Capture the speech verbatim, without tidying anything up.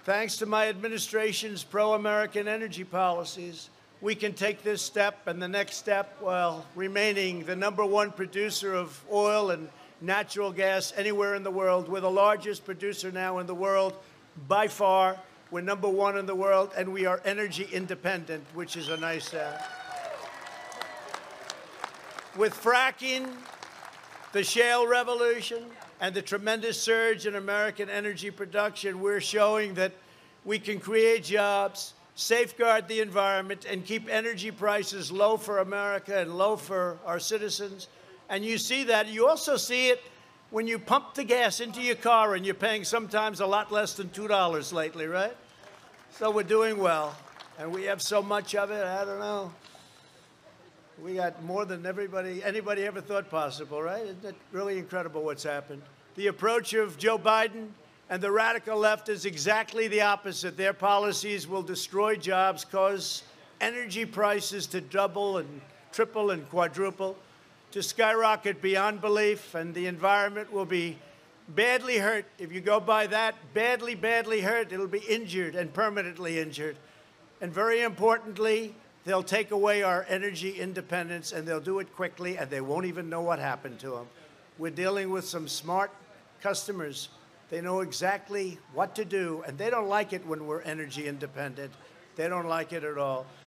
Thanks to my administration's pro-American energy policies, we can take this step and the next step while remaining the number one producer of oil and natural gas anywhere in the world. We're the largest producer now in the world by far. We're number one in the world, and we are energy independent, which is a nice uh, with fracking, the shale revolution, and the tremendous surge in American energy production, we're showing that we can create jobs, safeguard the environment, and keep energy prices low for America and low for our citizens. And you see that. You also see it when you pump the gas into your car and you're paying sometimes a lot less than two dollars lately, right? So we're doing well. And we have so much of it, I don't know. We got more than everybody, anybody ever thought possible, right? Isn't it really incredible what's happened? The approach of Joe Biden and the radical left is exactly the opposite. Their policies will destroy jobs, cause energy prices to double and triple and quadruple, to skyrocket beyond belief, and the environment will be badly hurt. If you go by that, badly, badly hurt, it'll be injured and permanently injured. And very importantly, they'll take away our energy independence, and they'll do it quickly, and they won't even know what happened to them. We're dealing with some smart customers. They know exactly what to do, and they don't like it when we're energy independent. They don't like it at all.